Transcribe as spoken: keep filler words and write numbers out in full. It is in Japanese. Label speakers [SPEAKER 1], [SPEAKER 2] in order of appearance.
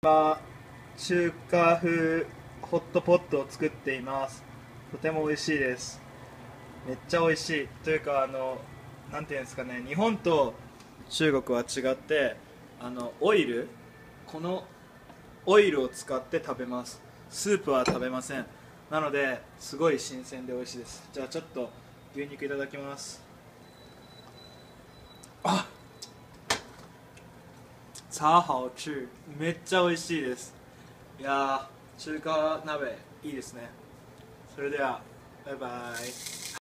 [SPEAKER 1] 今中華風ホットポットを作っています。とても美味しいです。めっちゃ美味しいというか、あのなんていうんですかね、日本と中国は違って、あのオイルこのオイルを使って食べます。スープは食べません。なのですごい新鮮で美味しいです。じゃあちょっと牛肉いただきます。あ、超好吃。めっちゃ美味しいです。いやー、中華鍋いいですね。それではバイバイ。